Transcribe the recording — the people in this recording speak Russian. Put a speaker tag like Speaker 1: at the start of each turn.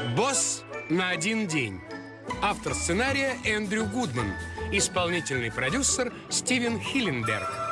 Speaker 1: «Босс на один день». Автор сценария Эндрю Гудман. Исполнительный продюсер Стивен Хилленберг.